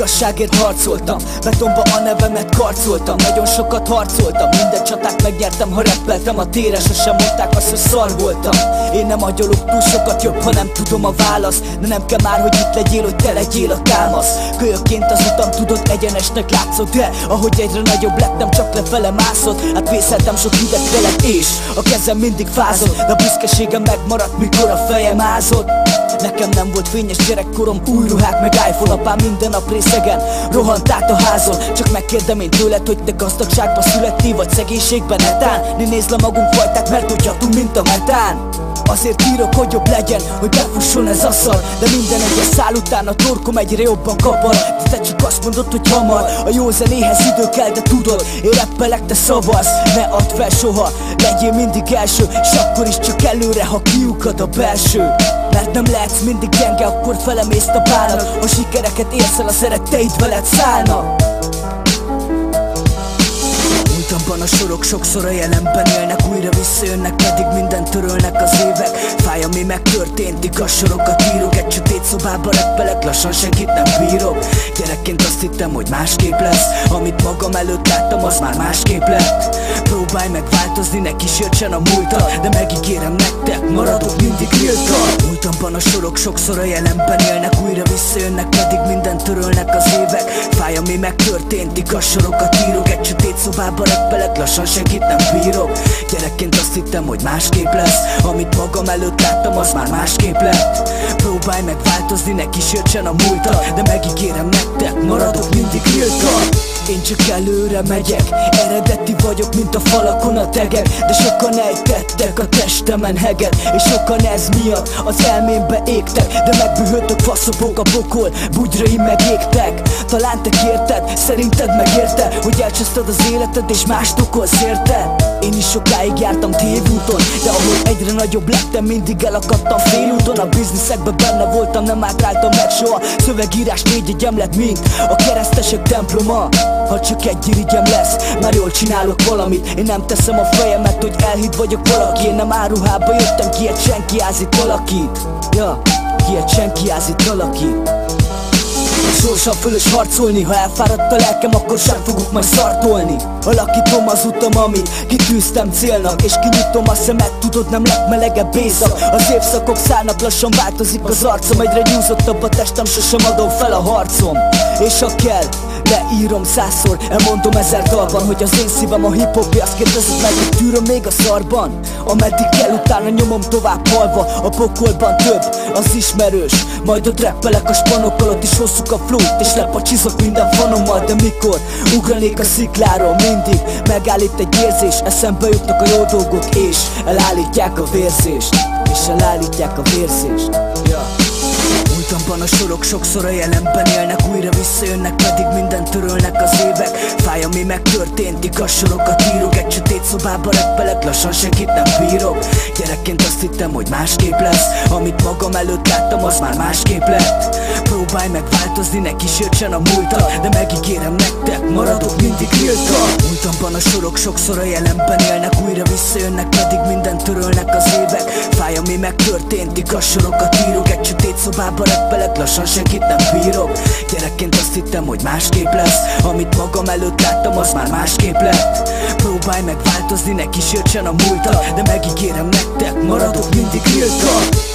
igazságért harcoltam, betonba a nevemet karcoltam. Nagyon sokat harcoltam, minden csatát megnyertem. Ha rappeltem a téren, sosem mondták azt, hogy szar voltam. Én nem agyalok túl sokat, jobb, ha nem tudom a választ. De nem kell már, hogy itt legyél, hogy te legyél a támasz. Kölyökként az utam, tudod, egyenesnek látszott, de ahogy egyre nagyobb lettem, csak lefele mászott. Átvészeltem sok hideg telet, és a kezem mindig fázott, de a büszkeségem megmaradt, mikor a fejem ázott. Nekem nem volt fényes gyerekkorom, új ruhák meg iPhone. Apám minden nap részegen rohant át a házon. Csak megkérdem én tőled, hogy te gazdagságba születtél, vagy szegénységben netán. Ne nézd le magunk fajták, mert hogy adunk, mint a metán. Azért írok, hogy jobb legyen, hogy befusson ez a szar. De minden egyes szál után a torkom egyre jobban kapar. De te csak azt mondod, hogy hamar, a jó zenéhez idő kell, de tudod, én rappelek, te szavasz. Ne add fel soha, legyél mindig első, s akkor is csak előre, ha kiukad a belső. Mert nem lehetsz mindig gyenge, akkor felemészt a bánat. Ha sikereket érsz el, a szeretteid veled szállnak. Múltamban a sorok sokszor a jelenben élnek, újra visszajönnek, pedig mindent törölnek az évek. Fáj, ami megtörtént, igaz sorokat írok. Egy sötét szobába rappelek, lassan senkit nem bírok. Gyerekként azt hittem, hogy másképp lesz, amit magam előtt láttam, az már másképp lett. Próbálj meg változni, ne kísértsen a múltat, de megígérem nektek, maradok mindig real. Múltamban a sorok sokszor a jelenben élnek, újra visszajönnek, pedig mindent törölnek az évek. Fáj, ami megtörtént, igaz sorokat írok. Egy sötét szobába rappelek, lassan senkit nem bírok. Gyerekként azt hittem, hogy másképp lesz, amit magam előtt láttam, az már másképp lett. Próbálj meg változni, ne kísértsen a múltat, de megígérem nektek, maradok mindig real. Én csak előre megyek, eredeti vagyok, mint a falakon a tegek. De sokan ejtettek a testemen heget, és sokan ez miatt az elmémbe égtek. De megbühöttök, faszopok a pokol, bugyraim megégtek. Talán te kérted, szerinted megérte, hogy elcseszted az életed és mást okolsz érte. Én is sokáig jártam tévúton, de ahol egyre nagyobb lettem, mindig elakadtam félúton. A bizniszekben benne voltam, nem átráltam meg soha. Szövegírás négy egyem lett, mint a keresztesek temploma. Ha csak egy irigyem lesz, már jól csinálok valamit. Én nem teszem a fejemet, hogy elhitt vagyok valaki. Én nem áruhába jöttem, ki egy senki házit alakít. Ja, ki egy senki házit alakít. Sorsan fölös harcolni, ha elfáradt a lelkem, akkor sem fogok majd szartolni. Alakítom az utam, amit kitűztem célnak, és kinyitom a szemet, tudod, nem lett melegebb éjszak. Az évszakok szállnak, lassan változik az arcom, egyre nyúzottabb a testem, sosem adom fel a harcom. És ha kell, leírom 100-szor, elmondom 1000 dalban, hogy az én szívem a hip-hop, azt kérdezed meg, hogy tűröm még a szarban. Ameddig kell, utána nyomom tovább halva, a pokolban több, az ismerős. Majd ott rappelek a spanokkal, ott is hosszuk a flót, és lepacsizok minden fanommal. De mikor ugranék a szikláról, mindig megállít egy érzés. Eszembe jutnak a jó dolgok, és elállítják a vérzést. És elállítják a vérzést, yeah. Múltamban a sorok sokszor a jelenben élnek, újra visszajönnek, pedig mindent törölnek az évek. Fáj, ami megtörtént, igaz sorokat írok. Egy sötét szobába rappelek, lassan senkit nem bírok. Gyerekként azt hittem, hogy másképp lesz, amit magam előtt láttam, az már másképp lett. Próbálj meg változni, ne kísértsen a múltat, de megígérem nektek, maradok mindig real. Múltamban a sorok sokszor a jelenben élnek, újra visszajönnek, pedig mindent törölnek az évek. Fáj, ami megtörtént, igaz sorokat írok. Egy sötét szobába rappelek, lassan senkit nem bírok. Gyerekként azt hittem, hogy másképp lesz, amit magam előtt láttam, az már másképp lett. Próbálj meg változni, ne kísértsen a múltat, de megígérem nektek, maradok mindig real.